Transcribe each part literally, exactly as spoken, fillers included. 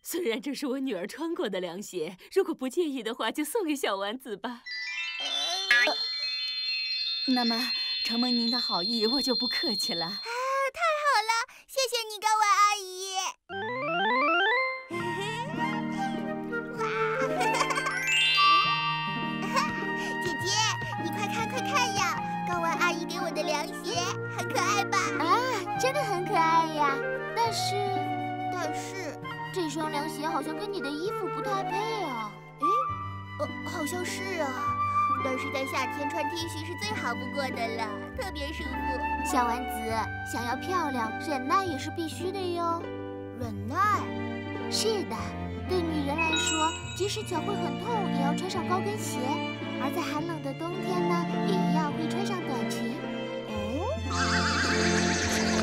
虽然这是我女儿穿过的凉鞋，如果不介意的话，就送给小丸子吧。 呃、那么，承蒙您的好意，我就不客气了。啊， 太好了，谢谢你，高丸阿姨。姐姐，你快看快看呀，高丸阿姨给我的凉鞋，很可爱吧？ 啊，真的很可爱呀。但是， 但是。 这双凉鞋好像跟你的衣服不太配啊！ 诶，呃，好像是啊。但是在夏天穿 T 恤是最好不过的了，特别舒服。 小丸子，想要漂亮，忍耐也是必须的哟。 忍耐？ 是的，对女人来说，即使脚会很痛，也要穿上高跟鞋；而在寒冷的冬天呢，也一样会穿上短裙。哦。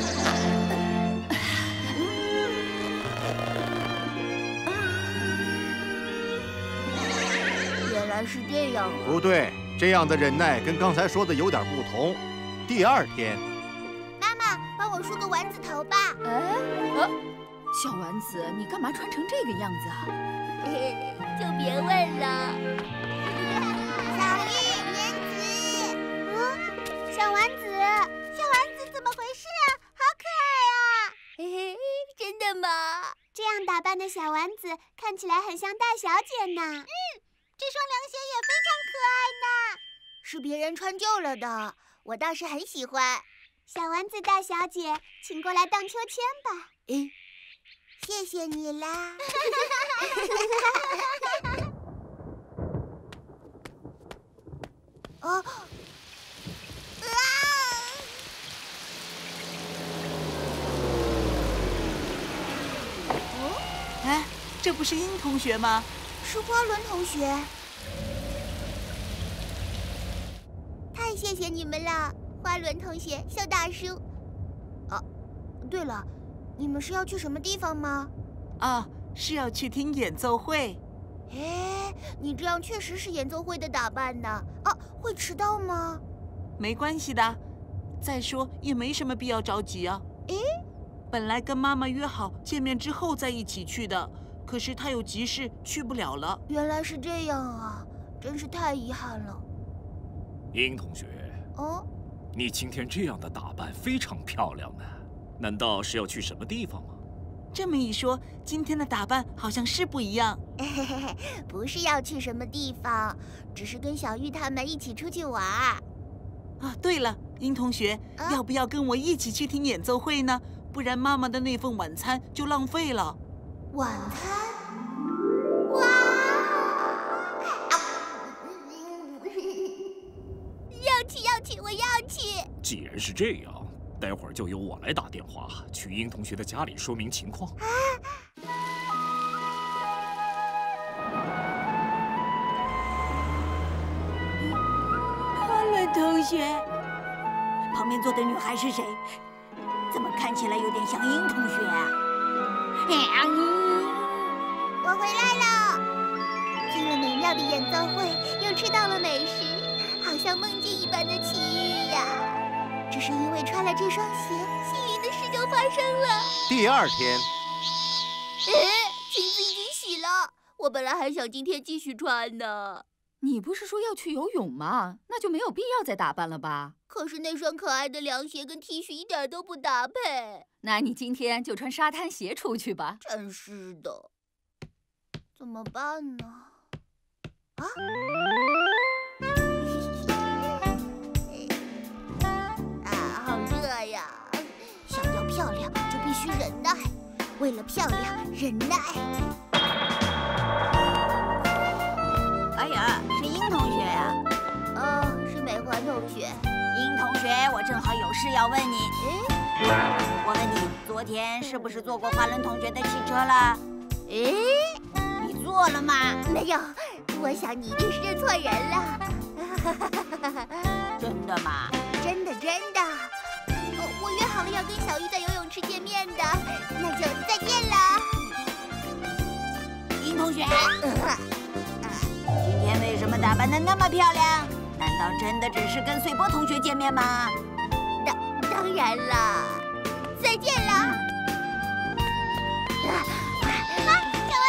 原来是这样啊！ 不对，这样的忍耐跟刚才说的有点不同。第二天， 妈妈帮我梳个丸子头吧。 哎，呃，小丸子，你干嘛穿成这个样子啊？ 就别问了。小玉、莲子，嗯，小丸子，小丸子怎么回事啊？好可爱啊！嘿嘿，真的吗？这样打扮的小丸子看起来很像大小姐呢。嗯。 这双凉鞋也非常可爱呢，是别人穿旧了的，我倒是很喜欢。小丸子大小姐，请过来荡秋千吧。诶，谢谢你啦。哦，啊！ 哦，哎，这不是殷同学吗？ 是花轮同学，太谢谢你们了，花轮同学、秀大叔。啊，对了，你们是要去什么地方吗？ 啊，是要去听演奏会。 哎，你这样确实是演奏会的打扮呢。啊，会迟到吗？ 没关系的，再说也没什么必要着急啊。 诶， 本来跟妈妈约好见面之后再一起去的。 可是他有急事，去不了了。 原来是这样啊，真是太遗憾了。 殷同学， 哦， 你今天这样的打扮非常漂亮呢，难道是要去什么地方吗？ 这么一说，今天的打扮好像是不一样。 嘿嘿嘿，不是要去什么地方，只是跟小玉他们一起出去玩。 啊，对了，殷同学，啊、要不要跟我一起去听演奏会呢？不然妈妈的那份晚餐就浪费了。 晚餐，哇！要去要去，我要去！ 既然是这样，待会儿就由我来打电话去殷同学的家里说明情况。啊！ 花轮同学，旁边坐的女孩是谁？怎么看起来有点像殷同学啊？ 我回来了，听了美妙的演奏会，又吃到了美食，好像梦境一般的奇遇呀！只是因为穿了这双鞋，幸运的事就发生了。 第二天， 哎，裙子已经洗了，我本来还想今天继续穿呢。 你不是说要去游泳吗？那就没有必要再打扮了吧？ 可是那双可爱的凉鞋跟 T 恤一点都不搭配。 那你今天就穿沙滩鞋出去吧。 真是的，怎么办呢？啊！啊，好热呀！想要漂亮就必须忍耐，为了漂亮忍耐。 哎呀，是殷同学呀！ 哦，是美环同学。 殷同学，我正好有事要问你。哎，我问你，昨天是不是坐过华伦同学的汽车了？ 哎， 你坐了吗？ 没有，我想你一定是认错人了。 真的吗？ 真的真的。哦，我约好了要跟小玉在游泳池见面的，那就再见了。 殷同学，呃、今天为什么打扮得那么漂亮？难道真的只是跟穗波同学见面吗？ 当当然了，再见了。啊，小丸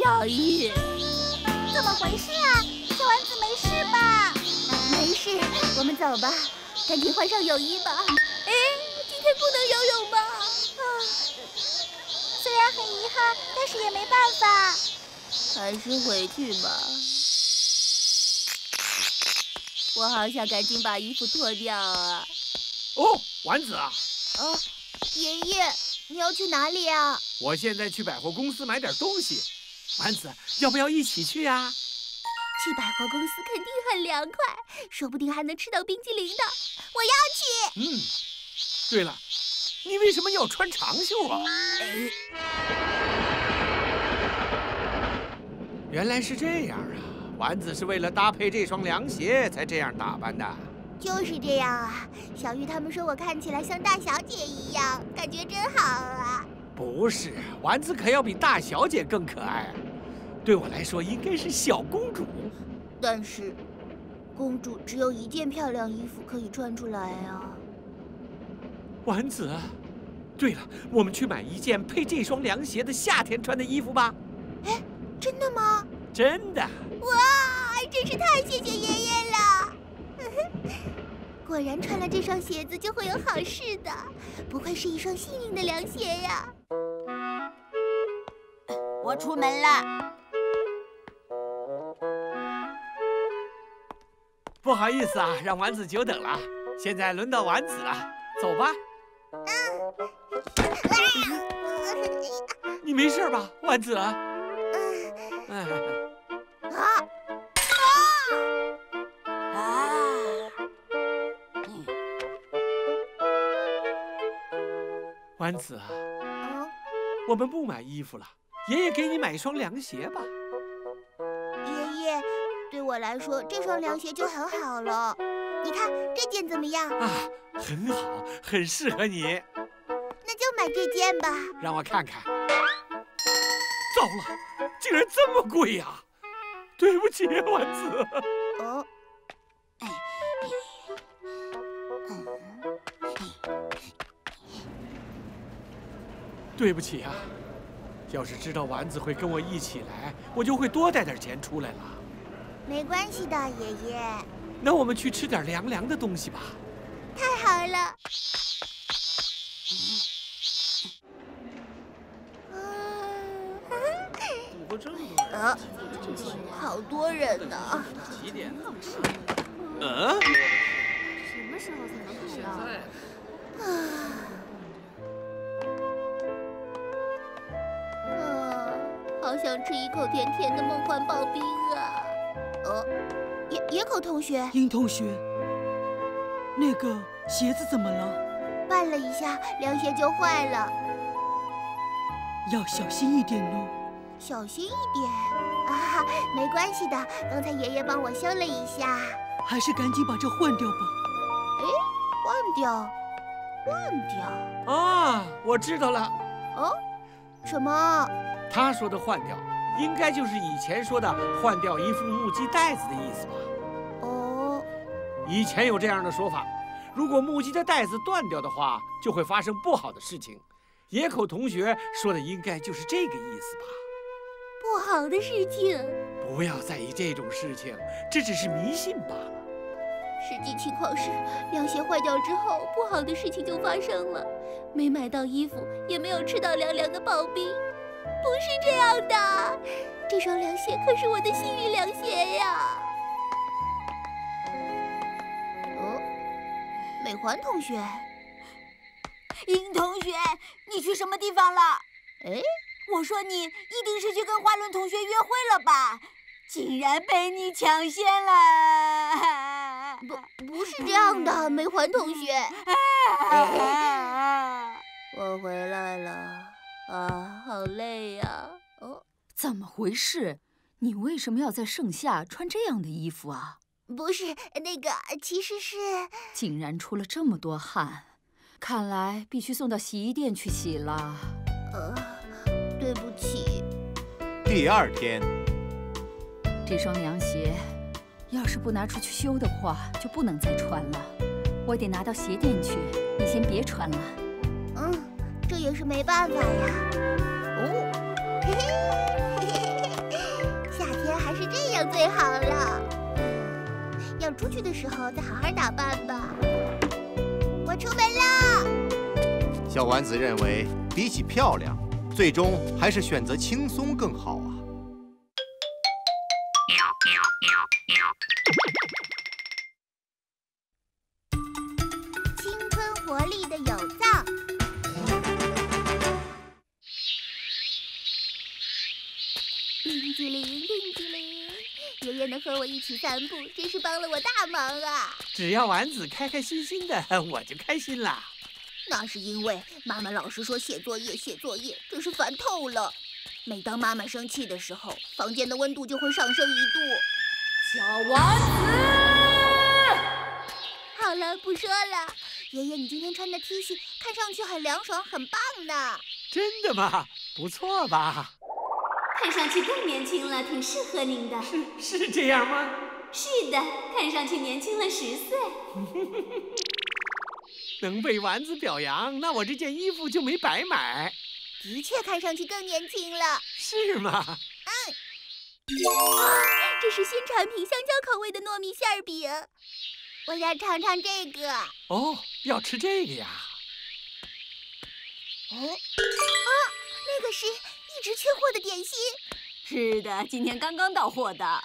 小玉， 怎么回事啊？小丸子没事吧？ 没事，我们走吧，赶紧换上泳衣吧。哎，今天不能游泳吗？ 啊，虽然很遗憾，但是也没办法。 还是回去吧。我好想赶紧把衣服脱掉啊！ 哦，丸子啊！ 哦，爷爷，你要去哪里啊？ 我现在去百货公司买点东西。丸子，要不要一起去呀？ 去百货公司肯定很凉快，说不定还能吃到冰激凌呢。我要去。 嗯，对了，你为什么要穿长袖啊？ 哎， 原来是这样啊！丸子是为了搭配这双凉鞋才这样打扮的。 就是这样啊，小玉他们说我看起来像大小姐一样，感觉真好啊。 不是，丸子可要比大小姐更可爱。对我来说，应该是小公主。 但是，公主只有一件漂亮衣服可以穿出来啊。 丸子，对了，我们去买一件配这双凉鞋的夏天穿的衣服吧。 哎，真的吗？ 真的。 哇，真是太谢谢爷爷了！果然穿了这双鞋子就会有好事的，不愧是一双幸运的凉鞋呀！ 我出门了。 不好意思啊，让丸子久等了。现在轮到丸子了，走吧。你没事吧，丸子？嗯。 啊啊！ 丸子啊， 嗯， 我们不买衣服了，爷爷给你买一双凉鞋吧。 爷爷，对我来说这双凉鞋就很好了。你看这件怎么样？ 啊，很好，很适合你。 那就买这件吧。 让我看看。糟了，竟然这么贵呀！对不起，丸子。 哦。 对不起啊，要是知道丸子会跟我一起来，我就会多带点钱出来了。 没关系的，爷爷。 那我们去吃点凉凉的东西吧。 太好了。啊，好多人呢。 几点了？ 嗯？什么时候才能看到？ 啊，啊，好想吃一口甜甜的梦幻刨冰啊！哦，野野口同学， 樱同学，那个鞋子怎么了？ 绊了一下，凉鞋就坏了。 要小心一点哦。 小心一点啊，没关系的，刚才爷爷帮我修了一下。 还是赶紧把这换掉吧。 哎，换掉，换掉。 啊，我知道了。 哦，什么？ 他说的换掉，应该就是以前说的换掉一副木屐带子的意思吧？ 哦， 以前有这样的说法，如果木屐的带子断掉的话，就会发生不好的事情。野口同学说的应该就是这个意思吧？ 不好的事情。 不要在意这种事情，这只是迷信罢了。 实际情况是，凉鞋坏掉之后，不好的事情就发生了。没买到衣服，也没有吃到凉凉的刨冰。不是这样的，这双凉鞋可是我的幸运凉鞋呀！哦，美环同学， 樱同学，你去什么地方了？ 哎， 我说你一定是去跟花轮同学约会了吧？竟然被你抢先了！ 不，不是这样的，美环同学。我回来了，啊，好累呀！哦， 怎么回事？你为什么要在盛夏穿这样的衣服啊？ 不是那个，其实是…… 竟然出了这么多汗，看来必须送到洗衣店去洗了。 呃，对不起。 第二天， 这双凉鞋要是不拿出去修的话，就不能再穿了。我得拿到鞋店去，你先别穿了。 嗯，这也是没办法呀。哦，嘿嘿嘿嘿嘿。 这样最好了。要出去的时候再好好打扮吧。我出门了。 小丸子认为，比起漂亮，最终还是选择轻松更好啊。 青春活力的有藏。铃子铃，铃子铃，爷爷能和我一起散步，真是帮了我大忙啊！ 只要丸子开开心心的，我就开心啦。 那是因为妈妈老是说写作业，写作业，真是烦透了。每当妈妈生气的时候，房间的温度就会上升一度。 小丸子， 好了，不说了。爷爷，你今天穿的 T 恤看上去很凉爽，很棒呢。 真的吗？不错吧？ 看上去更年轻了，挺适合您的。 是是这样吗？ 是的，看上去年轻了十岁。 能被丸子表扬，那我这件衣服就没白买。 的确看上去更年轻了。 是吗？ 嗯。啊，这是新产品香蕉口味的糯米馅饼，我要尝尝这个。 哦，要吃这个呀？ 哦，啊，那个是一直缺货的点心。 是的，今天刚刚到货的。 啊，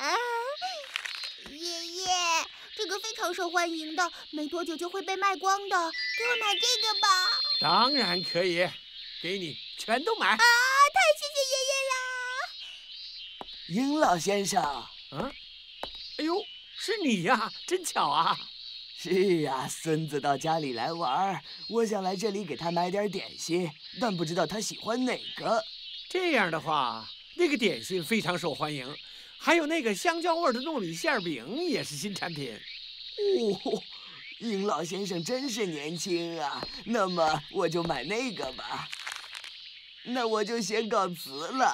爷爷，这个非常受欢迎的，没多久就会被卖光的，给我买这个吧。 当然可以，给你，全都买。啊， 太谢谢爷爷了。 鹰老先生。 啊，哎呦，是你呀，真巧啊。 是啊，孙子到家里来玩，我想来这里给他买点点心，但不知道他喜欢哪个。 这样的话，那个点心非常受欢迎，还有那个香蕉味的糯米馅饼也是新产品。 哦，鹰老先生真是年轻啊！那么我就买那个吧。那我就先告辞了。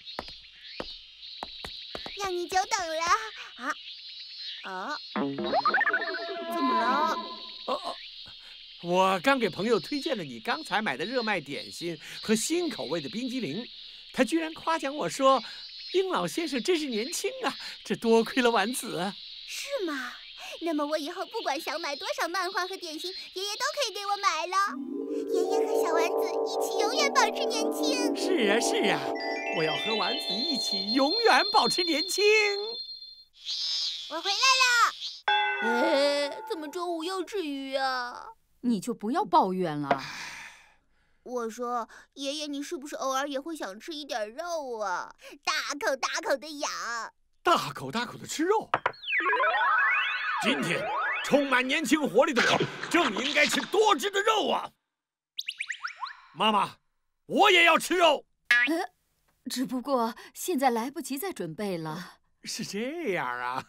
让你久等了啊！啊？怎么了？ 哦哦，我刚给朋友推荐了你刚才买的热卖点心和新口味的冰激凌，他居然夸奖我说：“鹰老先生真是年轻啊！”这多亏了丸子。 是吗？那么我以后不管想买多少漫画和点心，爷爷都可以给我买了。爷爷和小丸子一起永远保持年轻。 是啊，是啊，我要和丸子一起永远保持年轻。 我回来了。哎，怎么中午又吃鱼啊？ 你就不要抱怨了。 我说，爷爷，你是不是偶尔也会想吃一点肉啊？大口大口的咬。 大口大口的吃肉。今天充满年轻活力的我，正应该吃多汁的肉啊！妈妈，我也要吃肉。 呃，只不过现在来不及再准备了。 是这样啊。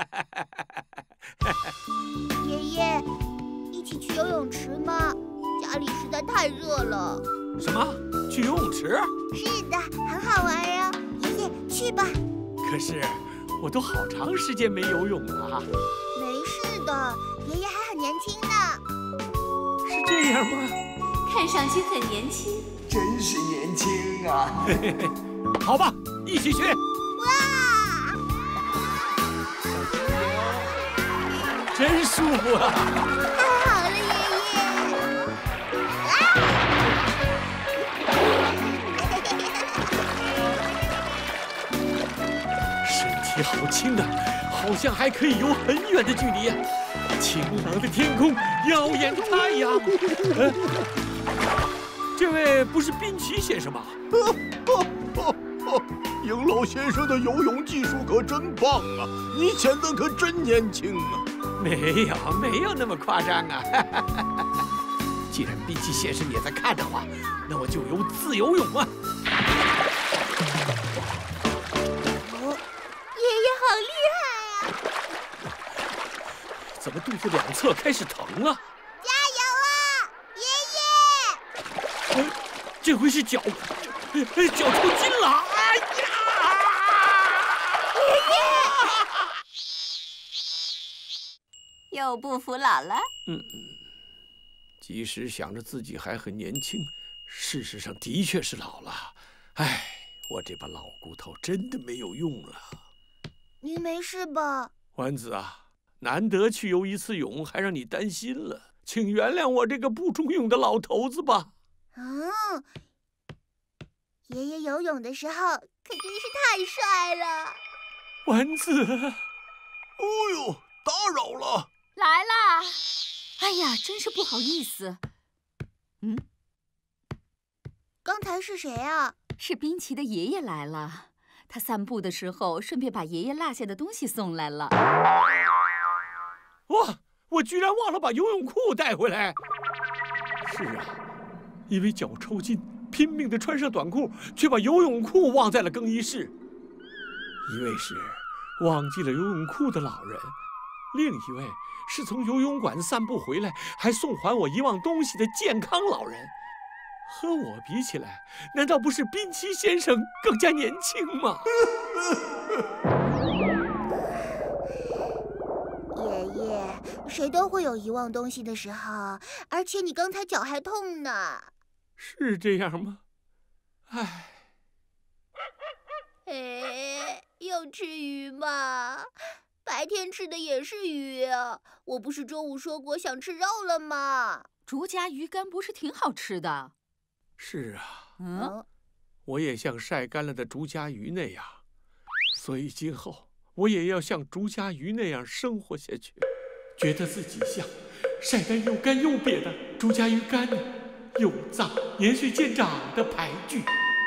爷爷，一起去游泳池吗？家里实在太热了。 什么？去游泳池？ 是的，很好玩啊！爷爷，去吧。 可是我都好长时间没游泳了。 没事的，爷爷还很年轻呢。 是这样吗？ 看上去很年轻， 真是年轻啊！ 嘿嘿嘿，好吧，一起去。 哇！ 真舒服啊！ 太好了，爷爷！ 身体好轻啊，好像还可以游很远的距离啊！晴朗的天空，耀眼的太阳。呃，这位不是滨崎先生吗？ 鹰老先生的游泳技术可真棒啊！你显得可真年轻啊！ 没有，没有那么夸张啊！既然滨崎先生也在看的话，那我就游自由泳啊！ 哦，爷爷好厉害啊！ 怎么肚子两侧开始疼了？ 加油啊，爷爷！ 哎，这回是脚，脚抽筋了！哎呀！ 爷爷！ 又不服老了？ 嗯，即使想着自己还很年轻，事实上的确是老了。哎，我这把老骨头真的没有用了。 您没事吧？ 丸子啊，难得去游一次泳，还让你担心了，请原谅我这个不中用的老头子吧。 嗯，爷爷游泳的时候可真是太帅了。 丸子， 哦呦，打扰了。 来啦！哎呀，真是不好意思。嗯， 刚才是谁啊？ 是冰淇的爷爷来了。他散步的时候，顺便把爷爷落下的东西送来了。 哇！我居然忘了把游泳裤带回来。是啊，因为脚抽筋，拼命地穿上短裤，却把游泳裤忘在了更衣室。一位是忘记了游泳裤的老人，另一位是从游泳馆散步回来还送还我遗忘东西的健康老人。和我比起来，难道不是滨崎先生更加年轻吗？ 爷爷，谁都会有遗忘东西的时候，而且你刚才脚还痛呢。 是这样吗？唉。 哎，又吃鱼吗？白天吃的也是鱼啊！我不是中午说过想吃肉了吗？ 竹夹鱼干不是挺好吃的？ 是啊， 嗯， 我也像晒干了的竹夹鱼那样，所以今后我也要像竹夹鱼那样生活下去，觉得自己像晒干又干又瘪的竹夹鱼干，又脏年岁渐长的排剧。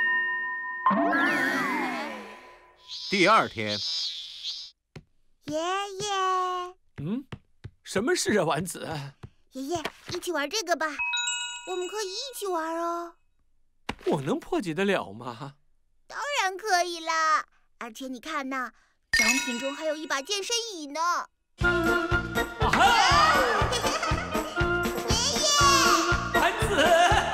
第二天， 爷爷， 嗯，什么事啊，丸子？ 爷爷，一起玩这个吧，我们可以一起玩哦。 我能破解得了吗？ 当然可以啦，而且你看呐，奖品中还有一把健身椅呢。 啊、 爷爷， 丸子，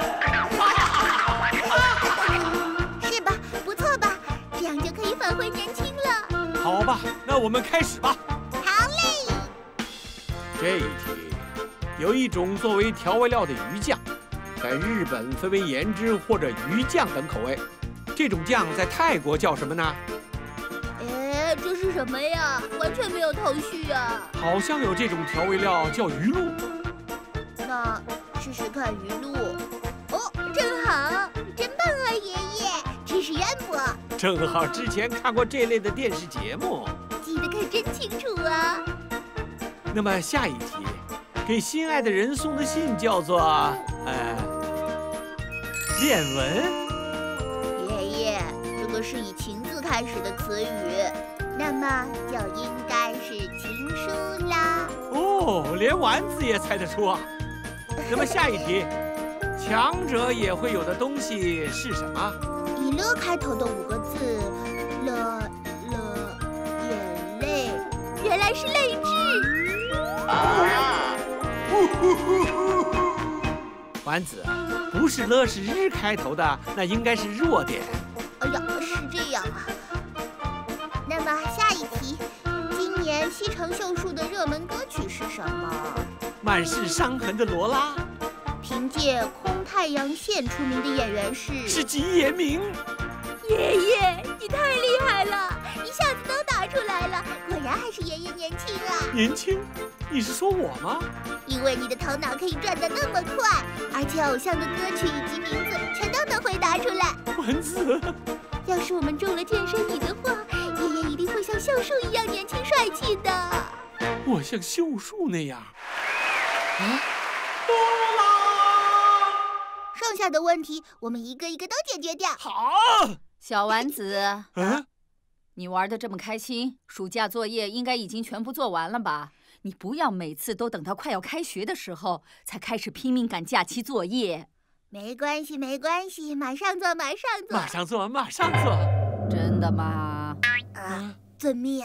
是吧？不错吧？这样就可以返回年轻了。 好吧，那我们开始吧。 好嘞。 这一题有一种作为调味料的鱼酱。在日本分为盐汁或者鱼酱等口味，这种酱在泰国叫什么呢？ 哎，这是什么呀？完全没有头绪啊！ 好像有这种调味料叫鱼露。 那试试看鱼露。哦，正好，真棒啊，爷爷，知识渊博。 正好之前看过这类的电视节目， 记得可真清楚啊。 那么下一题，给心爱的人送的信叫做呃。恋文。 爷爷，这个是以情字开始的词语，那么就应该是情书啦。 哦，连丸子也猜得出啊。那么下一题，强者也会有的东西是什么？ 以乐开头的五个字，乐乐眼泪，原来是泪痣。 啊呼呼呼呼呼丸子，不是了是日开头的，那应该是弱点。 哎呀，是这样啊。那么下一题，今年西城秀树的热门歌曲是什么？ 满是伤痕的罗拉。 凭借《空太阳线》出名的演员是？ 是吉野明。 爷爷，你太厉害了，一下子都答出来了，果然还是爷爷年轻啊。 年轻？你是说我吗？ 因为你的头脑可以转得那么快，而且偶像的歌曲以及名字全都能回答出来。 丸子， 要是我们中了健身椅的话，爷爷一定会像秀树一样年轻帅气的。 我像秀树那样？啊，多啦！ 剩下的问题我们一个一个都解决掉。 好， 小丸子， 嗯， 你玩得这么开心，暑假作业应该已经全部做完了吧？你不要每次都等到快要开学的时候才开始拼命赶假期作业。 没关系，没关系，马上做，马上做， 马上做，马上做。 真的吗？ 啊，遵命。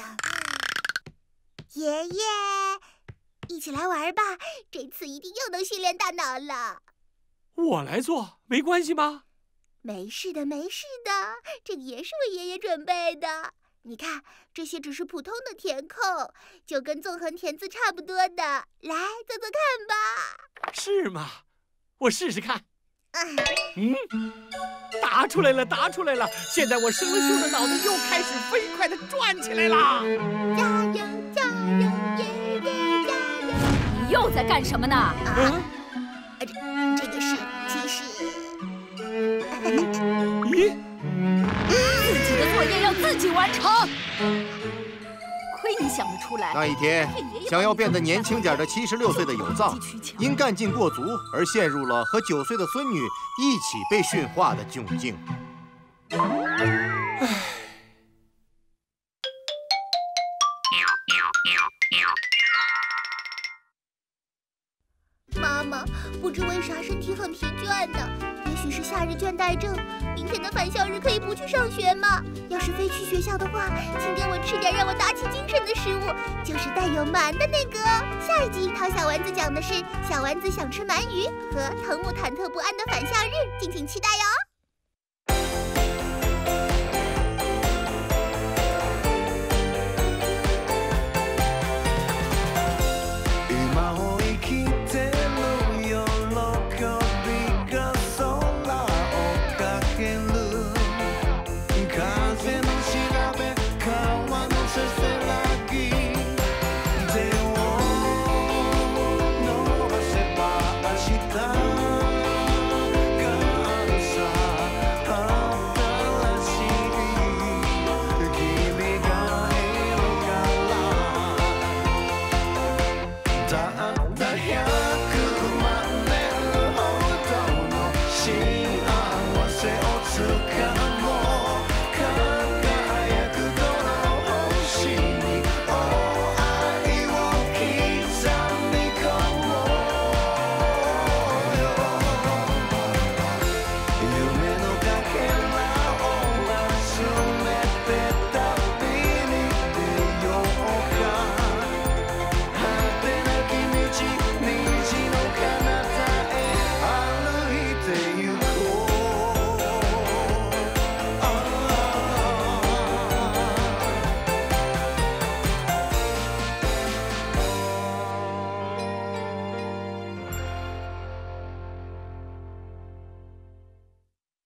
爷爷，一起来玩吧，这次一定又能训练大脑了。 我来做，没关系吗？ 没事的，没事的，这个也是为爷爷准备的。你看，这些只是普通的填空，就跟纵横填字差不多的。来，做做看吧。 是吗？我试试看。 嗯，答出来了，答出来了！现在我生了锈的脑袋又开始飞快地转起来啦！ 加油，加油，爷爷加油！ 你又在干什么呢？啊， 啊这这个是，其实， 咦， 自己的作业要自己完成。亏你想得出来！ 那一天，想要变得年轻点的七十六岁的有藏，因干劲过足而陷入了和九岁的孙女一起被驯化的窘境。唉。 妈妈，不知为啥身体很疲倦呢？也许是夏日倦怠症。明天的返校日可以不去上学吗？要是非去学校的话，请给我吃点让我打起精神的食物，就是带有鳗的那个哦。下一集桃小丸子讲的是小丸子想吃鳗鱼和藤木忐忑不安的返校日，敬请期待哟。